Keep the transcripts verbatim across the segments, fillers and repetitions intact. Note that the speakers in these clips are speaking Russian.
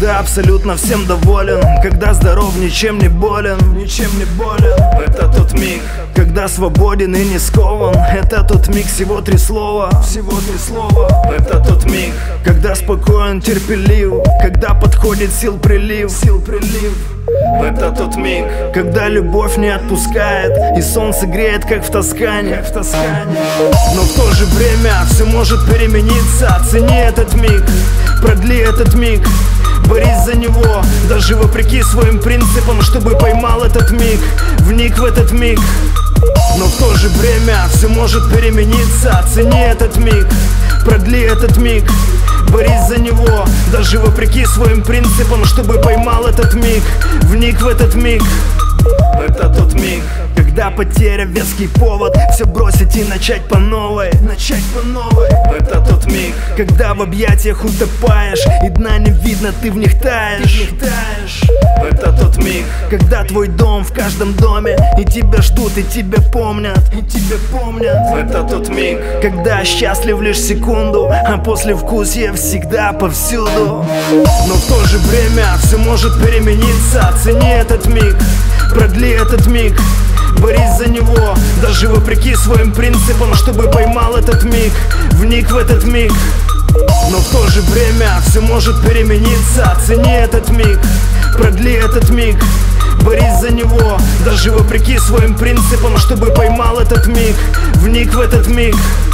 Когда абсолютно всем доволен, когда здоров, ничем не болен, ничем не болен. Это тот миг, когда свободен и не скован. Это тот миг, всего три слова, всего три слова. Это тот миг, когда спокоен, терпелив, когда подходит сил прилив, сил прилив. Это тот миг, когда любовь не отпускает и солнце греет, как в Тоскане, как в Тоскане. Но в то же время все может перемениться. Оцени этот миг, продли этот миг, борись за него, даже вопреки своим принципам, чтобы поймал этот миг, вник в этот миг. Но в то же время все может перемениться. Оцени этот миг, продли этот миг, борись за него, даже вопреки своим принципам, чтобы поймал этот миг, вник в этот миг. Это тот миг, когда потеря веский повод все бросить и начать по новой, начать по новой. Это тот миг, когда в объятиях утопаешь и дна не видно, ты в них таешь, ты в них таешь. Это тот миг, когда твой дом в каждом доме, и тебя ждут, и тебя помнят, и тебя помнят. Это тот миг, когда счастлив лишь секунду, а послевкусие всегда повсюду. Но в то же время все может перемениться. Оцени этот миг, продли этот миг, борись за него, даже вопреки своим принципам, чтобы поймал этот миг, вник в этот миг. Но в то же время все может перемениться. Оцени этот миг, продли этот миг, борись за него, даже вопреки своим принципам, чтобы поймал этот миг, вник в этот миг.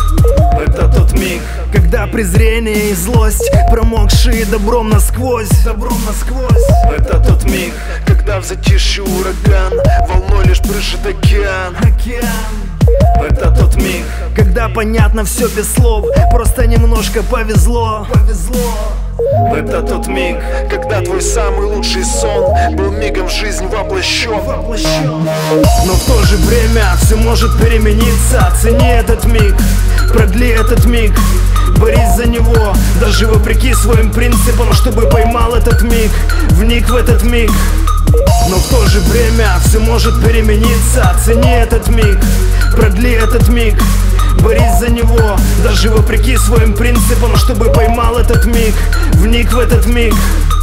Это тот миг, когда презрение и злость, промокшие добром насквозь, добром насквозь. Это тот миг, когда в затишье ураган, волной лишь брызжет океан, океан. Это тот миг, когда понятно все без слов, просто немножко повезло, повезло. Это тот миг, когда твой самый лучший сон был мигом в жизнь воплощен, воплощен. Но в то же время все может перемениться. Оцени этот миг, продли этот миг, борись за него, даже вопреки своим принципам, чтобы поймал этот миг, вник в этот миг. Но в то же время все может перемениться. Оцени этот миг, продли этот миг, борись за него, даже вопреки своим принципам, чтобы поймал этот миг, вник в этот миг.